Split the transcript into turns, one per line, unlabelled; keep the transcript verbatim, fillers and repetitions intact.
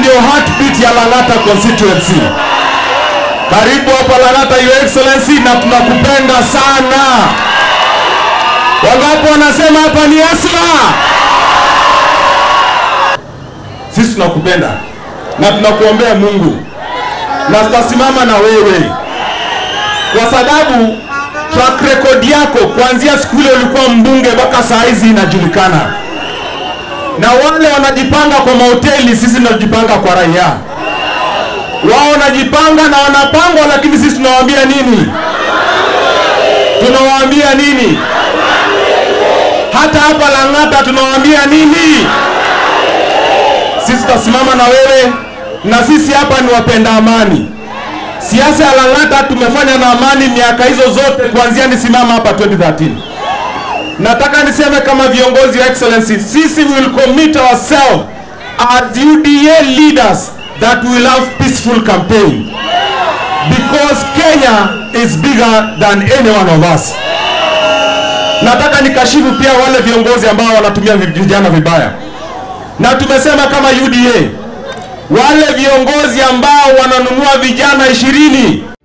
ndio heartbeat ya Lang'ata constituency. Karibu hapa Lang'ata, Your Excellency, na tunakupenda sana. Wangapi wanasema hapa ni Asla? Sisi tunakupenda na tunakuombea Mungu, na tutasimama na wewe kwa sababu track record yako kuanzia siku ile ulikuwa mbunge mpaka saa hizi inajulikana. Na wale wanajipanga kwa mahoteli, sisi tunajipanga kwa raia. Wao wanajipanga na wanapangwa, lakini sisi tunawaambia nini? Tunawaambia nini? Hata hapa Lang'ata tunawaambia nini? Sisi tutasimama na wewe, na sisi hapa ni wapenda amani. Siasa ya Lang'ata tumefanya na amani miaka hizo zote kuanzia nisimama hapa twenty thirteen. Nataka niseme kama viongozi wa Excellency, sisi will commit ourselves as U D A leaders that we will have peaceful campaign, because Kenya is bigger than any one of us. Nataka nikashifu pia wale viongozi ambao wanatumia vijana vibaya. Na tumesema kama U D A, wale viongozi ambao wananunua vijana ishirini